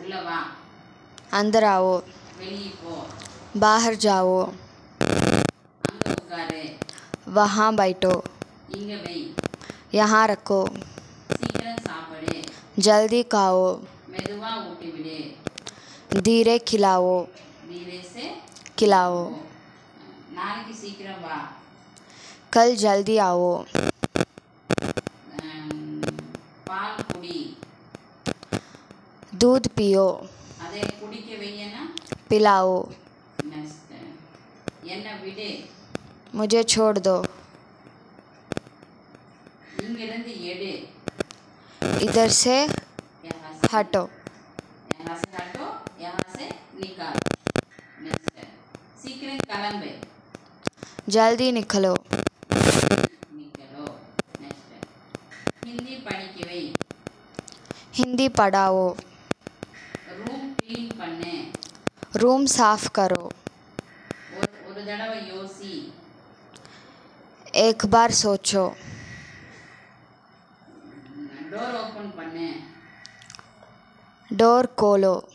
உள்ள வா, अंदर आओ, வெளியே போ, बाहर जाओ, அங்க உட்காரு, वहाँ बैठो, இங்க வை, यहाँ रखो, சீக்கிரம் சாப்பிடு, जल्दी खाओ, மெதுவா ஊட்டி விடு, धीरे खिलाओ, धीरे से खिलाओ, நாளைக்கு சீக்கிரம் வா, कल जल्दी आओ, பால் குடி, दूध पियो, அதை குடிக்க வையனா, पिलाओ, நெக்ஸ்ட் என்ன விடு, मुझे छोड़ दो, இங்கிருந்து எடு, इधर से यहाँ से हटो, यहाँ से हटो, यहाँ से निकाल, नेक्स्ट சீக்கிரம் கிளம்பு, जल्दी निकलो, निकलो, नेक्स्ट हिंदी படிக்க வை, हिंदी पढ़ाओ, ரூம் க்ளீன் பண்ணு, रूम साफ करो, ஒரு தடவை யோசி, एक बार सोचो, டோர் ஓப்பன் பண்ணு, डोर खोलो,